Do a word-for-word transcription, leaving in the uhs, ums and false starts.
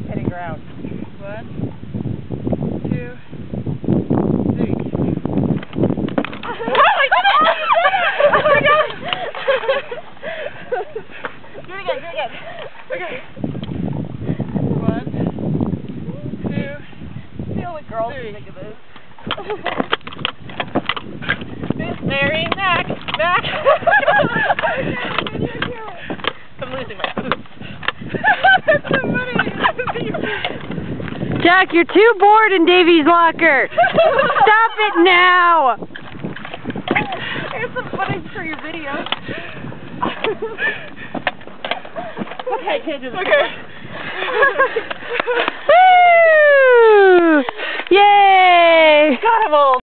hitting ground. One, two, three. Oh my goodness! Oh my god! Do it again, do it again. Okay. One, two, Feel the girls three. think of this. This very neck, back. I'm losing my food. That's so funny. Jack, you're too bored in Davy's locker. Stop it now. Here's some footage for your video. Okay, I can't do this. Okay. Woo! Yay! God, I'm old.